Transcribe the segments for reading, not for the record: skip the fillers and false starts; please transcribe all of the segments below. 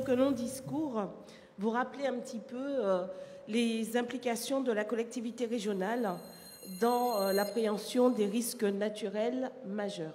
quelques longs discours, vous rappeler un petit peu les implications de la collectivité régionale dans l'appréhension des risques naturels majeurs.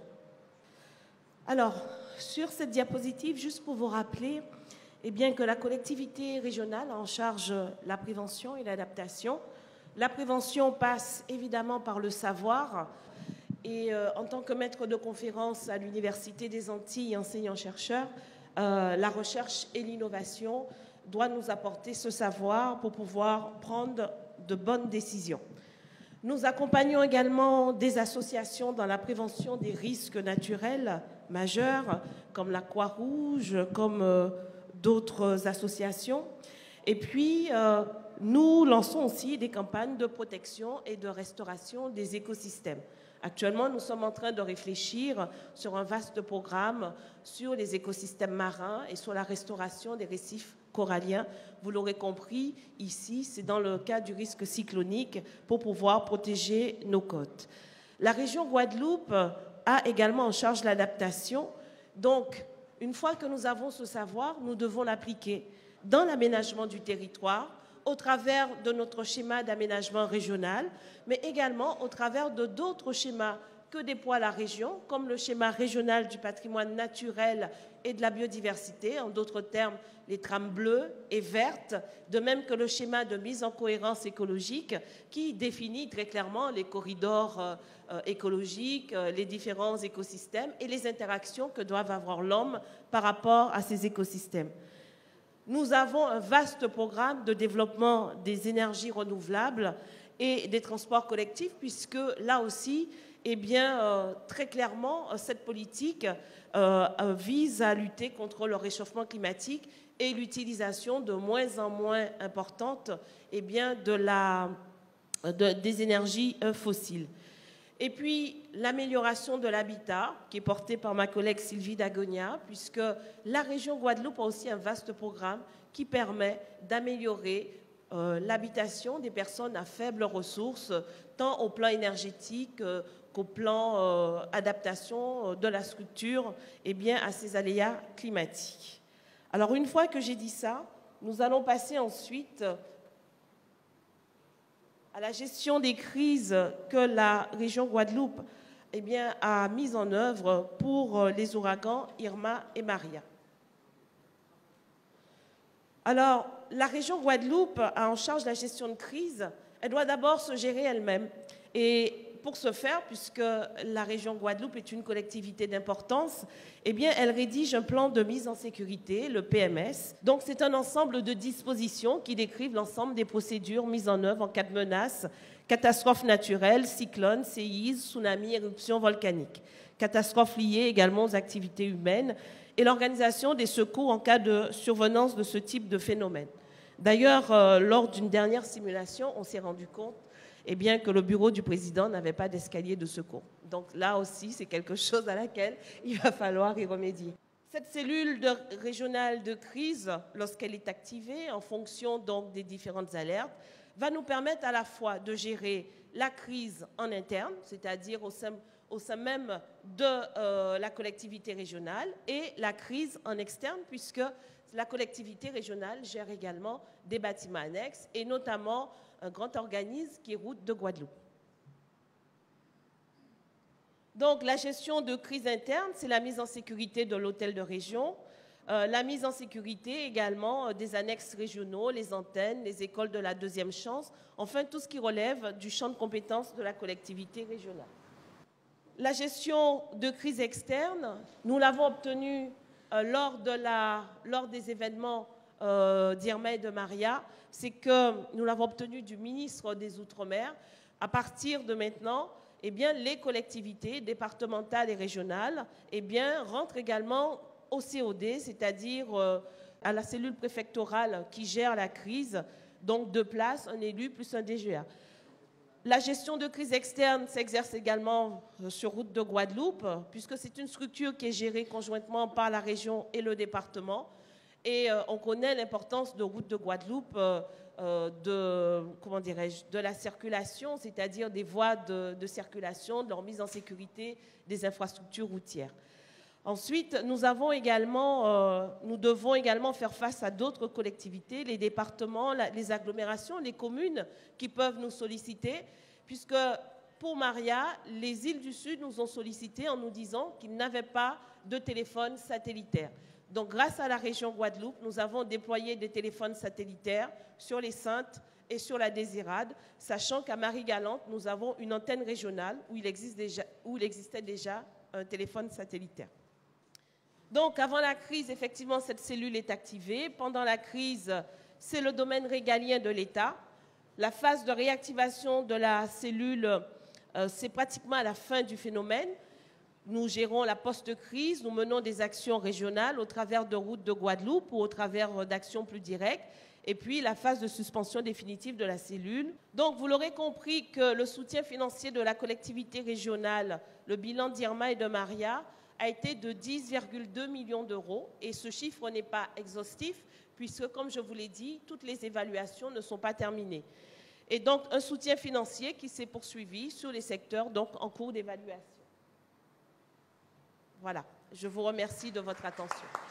Alors, sur cette diapositive, juste pour vous rappeler que la collectivité régionale a en charge la prévention et l'adaptation. La prévention passe évidemment par le savoir. Et en tant que maître de conférence à l'Université des Antilles, enseignant-chercheur, la recherche et l'innovation doivent nous apporter ce savoir pour pouvoir prendre de bonnes décisions. Nous accompagnons également des associations dans la prévention des risques naturels majeurs, comme la Croix-Rouge, comme d'autres associations. Et puis, nous lançons aussi des campagnes de protection et de restauration des écosystèmes. Actuellement, nous sommes en train de réfléchir sur un vaste programme sur les écosystèmes marins et sur la restauration des récifs coralliens. Vous l'aurez compris, ici, c'est dans le cas du risque cyclonique pour pouvoir protéger nos côtes. La région Guadeloupe a également en charge l'adaptation. Donc, une fois que nous avons ce savoir, nous devons l'appliquer dans l'aménagement du territoire, au travers de notre schéma d'aménagement régional, mais également au travers de d'autres schémas que déploie la région, comme le schéma régional du patrimoine naturel et de la biodiversité, en d'autres termes, les trames bleues et vertes, de même que le schéma de mise en cohérence écologique qui définit très clairement les corridors écologiques, les différents écosystèmes et les interactions que doivent avoir l'homme par rapport à ces écosystèmes. Nous avons un vaste programme de développement des énergies renouvelables et des transports collectifs, puisque là aussi, très clairement, cette politique vise à lutter contre le réchauffement climatique et l'utilisation de moins en moins importante des énergies fossiles. Et puis, l'amélioration de l'habitat, qui est portée par ma collègue Sylvie Dagonia, puisque la région Guadeloupe a aussi un vaste programme qui permet d'améliorer l'habitation des personnes à faibles ressources, tant au plan énergétique qu'au plan adaptation de la structure à ces aléas climatiques. Alors, une fois que j'ai dit ça, nous allons passer ensuite à la gestion des crises que la région Guadeloupe a mises en œuvre pour les ouragans Irma et Maria. Alors, la région Guadeloupe a en charge la gestion de crise. Elle doit d'abord se gérer elle-même. Et pour ce faire, puisque la région Guadeloupe est une collectivité d'importance, elle rédige un plan de mise en sécurité, le PMS. Donc, c'est un ensemble de dispositions qui décrivent l'ensemble des procédures mises en œuvre en cas de menace, catastrophes naturelles, cyclones, séismes, tsunamis, éruptions volcaniques, catastrophes liées également aux activités humaines et l'organisation des secours en cas de survenance de ce type de phénomène. D'ailleurs, lors d'une dernière simulation, on s'est rendu compte que le bureau du président n'avait pas d'escalier de secours. Donc là aussi, c'est quelque chose à laquelle il va falloir y remédier. Cette cellule régionale de crise, lorsqu'elle est activée en fonction donc des différentes alertes, va nous permettre à la fois de gérer la crise en interne, c'est-à-dire au sein même de la collectivité régionale, et la crise en externe, puisque la collectivité régionale gère également des bâtiments annexes, et notamment un grand organisme qui est Routes de Guadeloupe. Donc, la gestion de crise interne, c'est la mise en sécurité de l'hôtel de région, la mise en sécurité également des annexes régionaux, les antennes, les écoles de la deuxième chance, enfin tout ce qui relève du champ de compétences de la collectivité régionale. La gestion de crise externe, nous l'avons obtenue lors des événements d'Irma et de Maria, c'est que nous l'avons obtenu du ministre des Outre-mer. À partir de maintenant, les collectivités départementales et régionales rentrent également au COD, c'est-à-dire à la cellule préfectorale qui gère la crise, donc 2 places, un élu plus un DGA. La gestion de crise externe s'exerce également sur Routes de Guadeloupe, puisque c'est une structure qui est gérée conjointement par la région et le département. Et on connaît l'importance de Routes de Guadeloupe de la circulation, c'est-à-dire des voies de circulation, de leur mise en sécurité des infrastructures routières. Ensuite, nous devons également faire face à d'autres collectivités, les départements, les agglomérations, les communes qui peuvent nous solliciter, puisque pour Maria, les îles du Sud nous ont sollicité en nous disant qu'ils n'avaient pas de téléphone satellitaire. Donc, grâce à la région Guadeloupe, nous avons déployé des téléphones satellitaires sur les Saintes et sur la Désirade, sachant qu'à Marie-Galante, nous avons une antenne régionale où il existait déjà un téléphone satellitaire. Donc, avant la crise, effectivement, cette cellule est activée. Pendant la crise, c'est le domaine régalien de l'État. La phase de réactivation de la cellule, c'est pratiquement à la fin du phénomène. Nous gérons la post-crise, nous menons des actions régionales au travers de routes de Guadeloupe ou au travers d'actions plus directes. Et puis, la phase de suspension définitive de la cellule. Donc, vous l'aurez compris que le soutien financier de la collectivité régionale, le bilan d'Irma et de Maria, a été de 10,2 millions d'euros. Et ce chiffre n'est pas exhaustif, puisque, comme je vous l'ai dit, toutes les évaluations ne sont pas terminées. Et donc, un soutien financier qui s'est poursuivi sur les secteurs donc, en cours d'évaluation. Voilà, je vous remercie de votre attention.